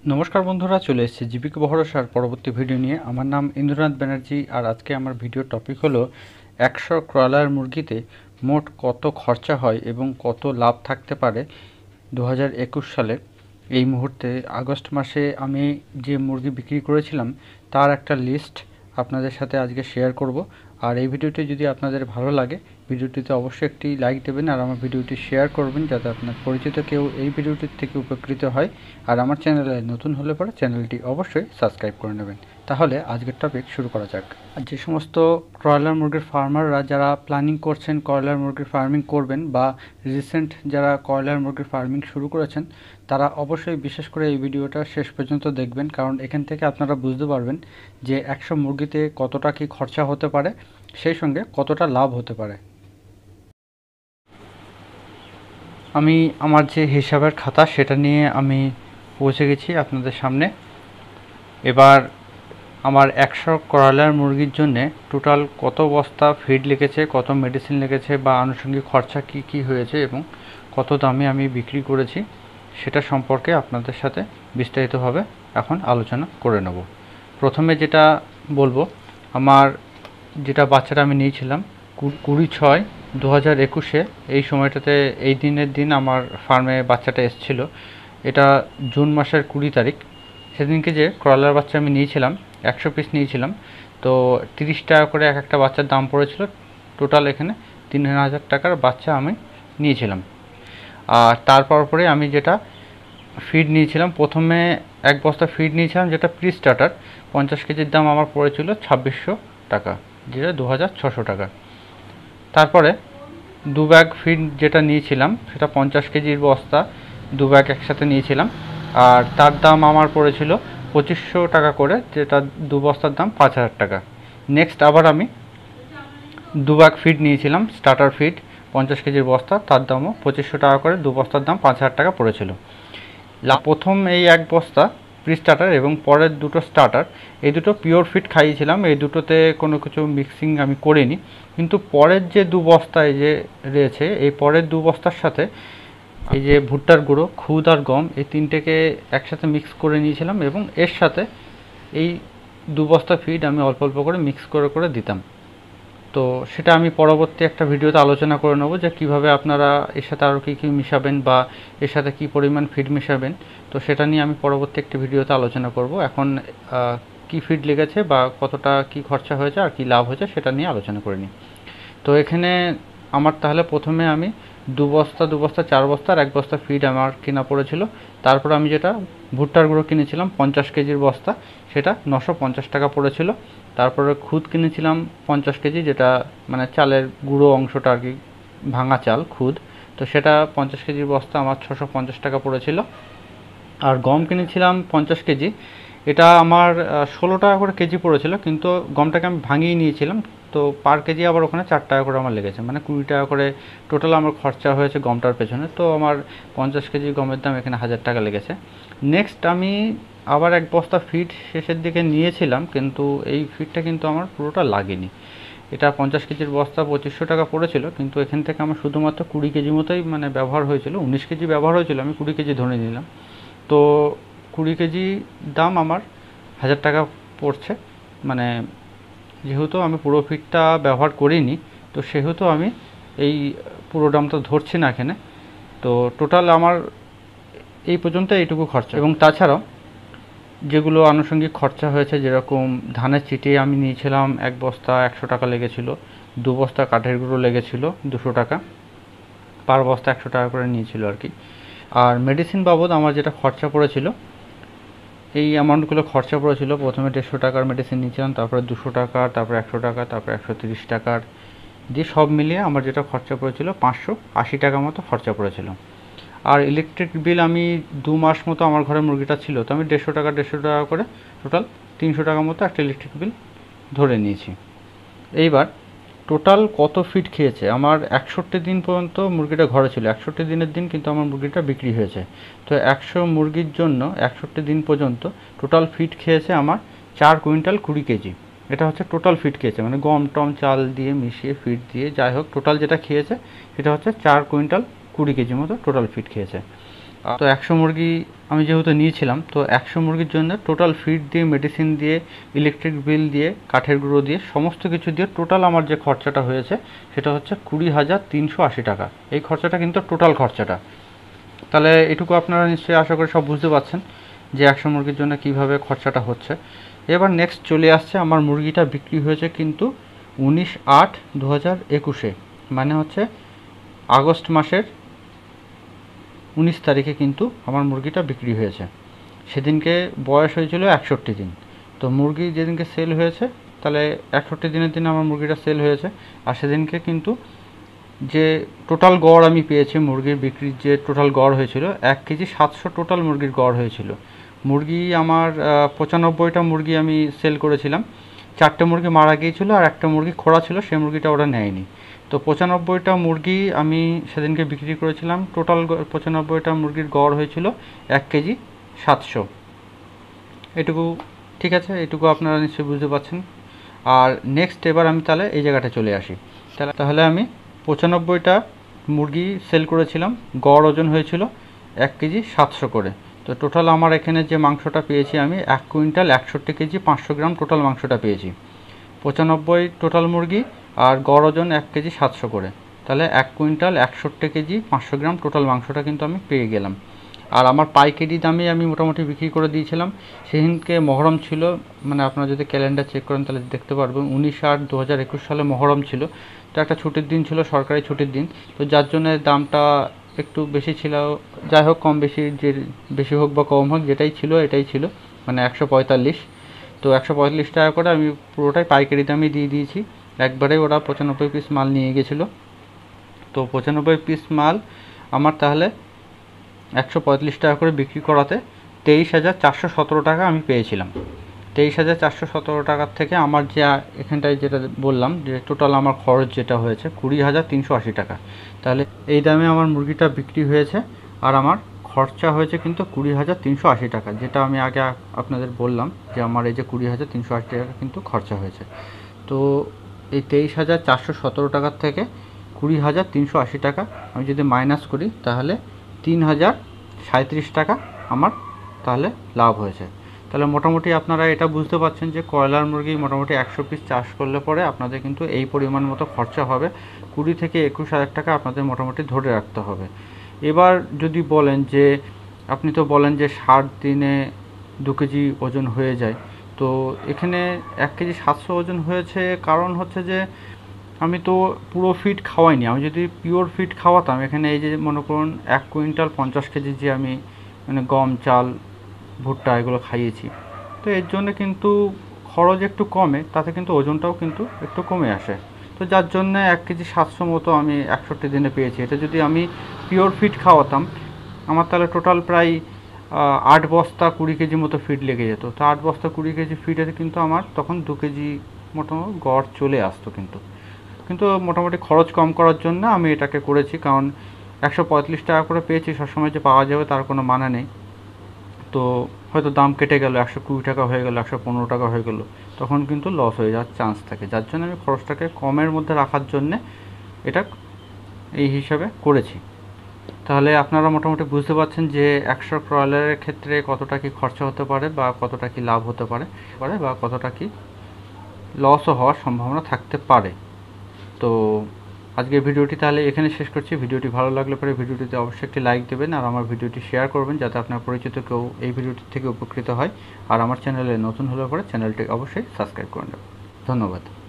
নমস্কার বন্ধুরা, চলে এসেছি জীবিকা ভরসার পরবর্তী ভিডিও নিয়ে। আমার নাম ইন্দ্রনাথ ব্যানার্জি, আর আজকে আমার ভিডিওর টপিক হলো 100 ব্রয়লার মুরগিতে মোট কত খরচা হয় এবং কত লাভ থাকতে পারে 2021 সালে। এই মুহূর্তে আগস্ট মাসে আমি যে মুরগি বিক্রি করেছিলাম তার একটা লিস্ট আপনাদের সাথে আজকে শেয়ার করব। আর এই ভিডিওটি যদি আপনাদের ভালো লাগে, ভিডিওটিতে অবশ্যই একটি লাইক দেবেন আর আমার ভিডিওটি শেয়ার করবেন যাতে আপনার পরিচিত কেউ এই ভিডিওটির থেকে উপকৃত হয়। আর আমার চ্যানেলে নতুন হলে পরে চ্যানেলটি অবশ্যই সাবস্ক্রাইব করে নেবেন। তাহলে আজকের টপিক শুরু করা যাক। আর যে সমস্ত ব্রয়লার মুরগির ফার্মাররা যারা প্ল্যানিং করছেন ব্রয়লার মুরগির ফার্মিং করবেন, বা রিসেন্ট যারা ব্রয়লার মুরগির ফার্মিং শুরু করেছেন, তারা অবশ্যই বিশেষ করে এই ভিডিওটা শেষ পর্যন্ত দেখবেন, কারণ এখান থেকে আপনারা বুঝতে পারবেন যে 100 মুরগিতে কতটা কি খরচা হতে পারে, সেই সঙ্গে কতটা লাভ হতে পারে। আমি আমার যে হিসাবের খাতা সেটা নিয়ে আমি পৌঁছে গেছি আপনাদের সামনে। এবার আমার 100 ব্রয়লার মুরগির জন্যে টোটাল কত বস্তা ফিড লেগেছে, কত মেডিসিন লেগেছে, বা আনুষঙ্গিক খরচা কি কি হয়েছে এবং কত দামে আমি বিক্রি করেছি সেটা সম্পর্কে আপনাদের সাথে বিস্তারিতভাবে এখন আলোচনা করে নেব। প্রথমে যেটা বলবো, আমার যেটা বাচ্চাটা আমি নিয়েছিলাম 20/6/2021 এই সময়টাতে, এই দিনের দিন আমার ফার্মে বাচ্চাটা এসেছিল। এটা জুন মাসের 20 তারিখ। সেদিনকে যে ব্রয়লার বাচ্চা আমি নিয়েছিলাম 100 পিস নিয়েছিলাম, তো 30 টাকা করে এক একটা বাচ্চার দাম পড়েছিল। টোটাল এখানে 3000 টাকার বাচ্চা আমি নিয়েছিলাম। আর তারপরে আমি যেটা ফিড নিয়েছিলাম, প্রথমে এক বস্তা ফিড নিয়েছিলাম যেটা প্রি স্টার্টার, 50 কেজির দাম আমার পড়েছিল 2600 টাকা, যেটা 2600 টাকা। তারপরে 2 ব্যাগ ফিড যেটা নিয়েছিলাম সেটা 50 কেজির বস্তা, 2 ব্যাগ একসাথে নিয়েছিলাম, আর তার দাম আমার পড়েছিল 2500 টাকা করে, যেটা 2 বস্তার দাম 5000 টাকা। নেক্সট আবার আমি 2 ব্যাগ ফিড নিয়েছিলাম, স্টার্টার ফিড 50 কেজির বস্তা, তার দামও 2500 টাকা করে, 2 বস্তার দাম 5000 টাকা পড়েছিল। প্রথম এই এক বস্তা প্রি স্টার্টার এবং পরের দুটো স্টার্টার, এই দুটো পিওর ফিড খাইয়েছিলাম, এই দুটোতে কোনো কিছু মিক্সিং আমি করিনি। কিন্তু পরের যে 2 বস্তা এই যে রয়েছে, এই পরের 2 বস্তার সাথে এই যে ভুট্টার গুঁড়ো, খুদ আর গম, এই তিনটেকে একসাথে মিক্স করে নিয়েছিলাম এবং এর সাথে এই 2 বস্তা ফিড আমি অল্প অল্প করে মিক্স করে করে দিতাম। তো সেটা আমি পরবর্তী একটা ভিডিওতে আলোচনা করে নেব যে কীভাবে আপনারা এর সাথে আরও কী কী মিশাবেন বা এর সাথে কী পরিমাণ ফিড মেশাবেন। তো সেটা নিয়ে আমি পরবর্তী একটি ভিডিওতে আলোচনা করব। এখন কী ফিড লেগেছে বা কতটা কী খরচা হয়েছে আর কী লাভ হয়েছে সেটা নিয়ে আলোচনা করে নিই। তো এখানে আমার তাহলে প্রথমে আমি 2 বস্তা 2 বস্তা 4 বস্তা আর 1 বস্তা ফিড আমার কেনা পড়েছিল। তারপর আমি যেটা ভুট্টার গুঁড়ো কিনেছিলাম 50 কেজির বস্তা, সেটা 950 টাকা পড়েছিল। তারপরে খুদ কিনেছিলাম 50 কেজি, যেটা মানে চালের গুঁড়ো অংশটা আর কি, ভাঙা চাল খুদ, তো সেটা 50 কেজির বস্তা আমার 650 টাকা পড়েছিল। আর গম কিনেছিলাম 50 কেজি, এটা আমার 16 টাকা করে কেজি পড়েছিল, কিন্তু গমটাকে আমি ভাঙিয়ে নিয়েছিলাম, তো পার কেজি আবার ওখানে 4 টাকা করে আমার লেগেছে, মানে 20 টাকা করে টোটাল আমার খরচা হয়েছে গমটার পেছনে। তো আমার 50 কেজি গমের দাম এখানে 1000 টাকা লেগেছে। নেক্সট আমি আবার এক বস্তা ফিড শেষের দিকে নিয়েছিলাম, কিন্তু এই ফিডটা কিন্তু আমার পুরোটা লাগেনি। এটা 50 কেজির বস্তা 2500 টাকা পড়েছিল, কিন্তু এখান থেকে আমার শুধুমাত্র 20 কেজি মতোই মানে ব্যবহার হয়েছিল। 19 কেজি ব্যবহার হয়েছিল, আমি 20 কেজি ধরে নিলাম। তো 20 কেজি দাম আমার 1000 টাকা পড়ছে। মানে যেহেতু আমি পুরো ফিডটা ব্যবহার করিনি, তো সেহেতু আমি এই পুরো দামটা ধরছি না এখানে। তো টোটাল আমার এই পর্যন্ত এইটুকু খরচা, এবং তাছাড়াও যেগুলো আনুষঙ্গিক খরচা হয়েছে, যেরকম ধানের চিটি আমি নিয়েছিলাম 1 বস্তা 100 টাকা লেগেছিল, 2 বস্তা কাঠের গুঁড়ো লেগেছিল 200 টাকা, পার বস্তা 100 টাকা করে নিয়েছিল আর কি। আর মেডিসিন বাবদ আমার যেটা খরচা পড়েছিল, এই অ্যামাউন্টগুলো খরচা পড়েছিল, প্রথমে 150 টাকার মেডিসিন নিয়েছিলাম, তারপরে 200 টাকার, তারপরে 100 টাকা, তারপরে 130 টাকার, দিয়ে সব মিলিয়ে আমার যেটা খরচা পড়েছিল 580 টাকা মতো খরচা পড়েছিল। আর ইলেকট্রিক বিল আমি 2 মাস মতো আমার ঘরে মুরগিটা ছিল, তো আমি 150 টাকা 150 টাকা করে টোটাল 300 টাকা মতো একটা ইলেকট্রিক বিল ধরে নিয়েছি। এইবার টোটাল কত ফিড খেয়েছে, আমার 61 দিন পর্যন্ত মুরগিটা ঘরে ছিল, 61 দিনের দিন কিন্তু আমার মুরগিটা বিক্রি হয়েছে। তো 100 মুরগির জন্য 61 দিন পর্যন্ত টোটাল ফিড খেয়েছে আমার 4 কুইন্টাল 20 কেজি। এটা হচ্ছে টোটাল ফিড খেয়েছে, মানে গম টম চাল দিয়ে মিশিয়ে ফিড দিয়ে যাই হোক টোটাল যেটা খেয়েছে সেটা হচ্ছে 4 কুইন্টাল 20 কেজি মতো টোটাল ফিড খেয়েছে। তো 100 মুরগি আমি যেহেতু নিয়েছিলাম, তো 100 মুরগির জন্য টোটাল ফিড দিয়ে, মেডিসিন দিয়ে, ইলেকট্রিক বিল দিয়ে, কাঠের গুঁড়ো দিয়ে, সমস্ত কিছু দিয়ে টোটাল আমার যে খরচাটা হয়েছে সেটা হচ্ছে 20,380 টাকা। এই খরচাটা কিন্তু টোটাল খরচাটা। তাহলে এটুকু আপনারা নিশ্চয়ই আশা করি সব বুঝতে পারছেন যে 100 মুরগির জন্য কিভাবে খরচাটা হচ্ছে। এবার নেক্সট চলে আসছে, আমার মুরগিটা বিক্রি হয়েছে কিন্তু 19/8/2021, মানে হচ্ছে আগস্ট মাসের 19 তারিখে কিন্তু আমার মুরগিটা বিক্রি হয়েছে। সেদিনকে বয়স হয়েছিল 61 দিন। তো মুরগি যেদিনকে সেল হয়েছে, তাহলে 61 দিনের দিন আমার মুরগিটা সেল হয়েছে। আর সেদিনকে কিন্তু যে টোটাল গড় আমি পেয়েছি, মুরগির বিক্রির যে টোটাল গড় হয়েছিল 1 কেজি 700 টোটাল মুরগির গড় হয়েছিল। মুরগি আমার 95টা মুরগি আমি সেল করেছিলাম। 4টে মুরগি মারা গিয়েছিল আর একটা মুরগি খোড়া ছিল, সেই মুরগিটা ওরা নেয়নি। তো 95টা মুরগি আমি সেদিনকে বিক্রি করেছিলাম। টোটাল 95টা মুরগির গড় হয়েছিল 1 কেজি 700। এটুকু ঠিক আছে, এটুকু আপনারা নিশ্চয়ই বুঝতে পারছেন। আর নেক্সট এবার আমি তাহলে এই জায়গাটা চলে আসি। তাহলে আমি 95টা মুরগি সেল করেছিলাম, গড় ওজন হয়েছিল 1 কেজি 700 করে। তো টোটাল আমার এখানে যে মাংসটা পেয়েছি আমি 1 কুইন্টাল 61 কেজি 500 গ্রাম টোটাল মাংসটা পেয়েছি। 95 টোটাল মুরগি আর গড় ওজন 1 কেজি 700 করে, তাহলে 1 কুইন্টাল 61 কেজি 500 গ্রাম টোটাল মাংসটা কিন্তু আমি পেয়ে গেলাম। আর আমার পাইকারি দামে আমি মোটামুটি বিক্রি করে দিয়েছিলাম। সেদিনকে মহরম ছিল, মানে আপনারা যদি ক্যালেন্ডার চেক করেন তাহলে দেখতে পারবেন 19/8/2021 সালে মহরম ছিল। তো একটা ছুটির দিন ছিল, সরকারি ছুটির দিন। তো যার জন্য দামটা একটু বেশি ছিল। যাই হোক, কম বেশি, যে বেশি হোক বা কম হোক, যেটাই ছিল এটাই ছিল, মানে 145। তো 145 টাকা করে আমি পুরোটাই পাইকারি দামে দিয়ে দিয়েছি। একবারে ওরা 95 পিস মাল নিয়ে গেছিলো। তো 95 পিস মাল আমার তাহলে 145 টাকা করে বিক্রি করাতে 23,417 টাকা আমি পেয়েছিলাম। 23,417 টাকার থেকে আমার যে এখানটায় যেটা বললাম যে টোটাল আমার খরচ যেটা হয়েছে 20,380 টাকা। তাহলে এই দামে আমার মুরগিটা বিক্রি হয়েছে আর আমার খরচা হয়েছে কিন্তু 20,380 টাকা, যেটা আমি আগে আপনাদের বললাম যে আমার এই যে 20,380 টাকা কিন্তু খরচা হয়েছে। তো এই 23,417 টাকার থেকে 20,380 টাকা আমি যদি মাইনাস করি তাহলে 3,037 টাকা আমার তাহলে লাভ হয়েছে। তাহলে মোটামুটি আপনারা এটা বুঝতে পারছেন যে কয়লার মুরগি মোটামুটি 100 পিস চাষ করলে পরে আপনাদের কিন্তু এই পরিমাণ মতো খরচা হবে। 20 থেকে 21,000 টাকা আপনাদের মোটামুটি ধরে রাখতে হবে। এবার যদি বলেন যে আপনি তো বলেন যে 60 দিনে 2 কেজি ওজন হয়ে যায়, তো এখানে 1 কেজি 700 ওজন হয়েছে কারণ হচ্ছে যে আমি তো পুরো ফিড খাওয়াইনি। আমি যদি পিওর ফিড খাওয়াতাম, এখানে এই যে মনে করুন 1 কুইন্টাল 50 কেজি যে আমি মানে গম, চাল, ভুট্টা এগুলো খাইয়েছি, তো এর জন্য কিন্তু খরচ একটু কমে, তাতে কিন্তু ওজনটাও কিন্তু একটু কমে আসে। তো যার জন্য 1 কেজি 700 মতো আমি 61 দিনে পেয়েছি। এটা যদি আমি পিওর ফিড খাওয়াতাম, আমার তাহলে টোটাল প্রায় 8 বস্তা 20 কেজি মতো ফিড লেগে যেত। তো 8 বস্তা 20 কেজি ফিডে কিন্তু আমার তখন 2 কেজি মতো গড় চলে আসতো। কিন্তু মোটামুটি খরচ কম করার জন্য আমি এটাকে করেছি, কারণ 145 টাকা করে পেয়েছি, সবসময় যে পাওয়া যাবে তার কোনো মানে নেই। তো হয়তো দাম কেটে গেল, 120 টাকা হয়ে গেল, 115 টাকা হয়ে গেল, তখন কিন্তু লস হয়ে যাওয়ার চান্স থাকে। যার জন্য আমি খরচটাকে কমের মধ্যে রাখার জন্যে এটা এই হিসাবে করেছি। তাহলে আপনারা মোটামুটি বুঝতে পারছেন যে 100 ব্রয়লারের ক্ষেত্রে কতটা কি খরচা হতে পারে বা কতটা কি লাভ হতে পারে বা কতটা কি লসও হওয়ার সম্ভাবনা থাকতে পারে। তো আজকের ভিডিওটি তাহলে এখানে শেষ করছি। ভিডিওটি ভালো লাগলে পরে ভিডিওটিতে অবশ্যই একটি লাইক দেবেন আর আমার ভিডিওটি শেয়ার করবেন, যাতে আপনার পরিচিত কেউ এই ভিডিওটি থেকে উপকৃত হয়। আর আমার চ্যানেলে নতুন হলে পরে চ্যানেলটি অবশ্যই সাবস্ক্রাইব করে নেবেন। ধন্যবাদ।